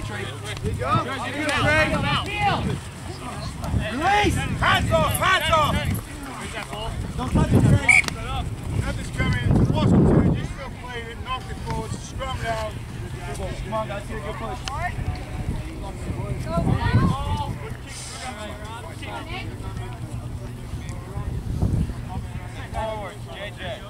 Release! Hands off! Hands off! Don't touch it, Trey. Have this coming. Watch the two. Just still playing it. Knock it forward. Scrum down. Come on, guys. Get a good push. Forward, JJ.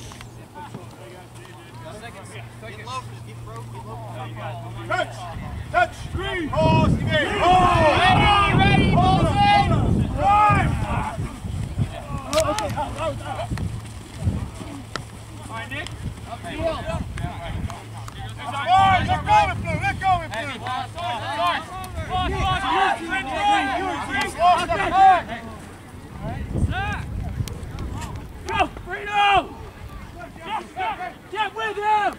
Touch! Touch! Screen! Pause! Pause! Ready, Bolton! Right! Okay, out. Alright, Nick. Upfield. Alright, let go with Blue! Let go with Blue! Go, Frito! Get with him!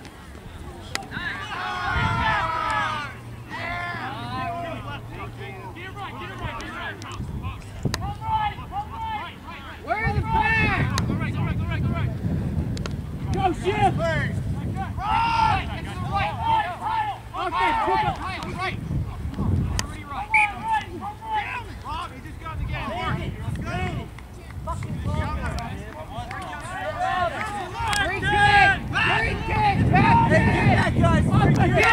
Where's the pass? Go shift! Okay, pick up. Rob, he just got in the game. Free kick! Free kick! Back kick! Guys, free kick!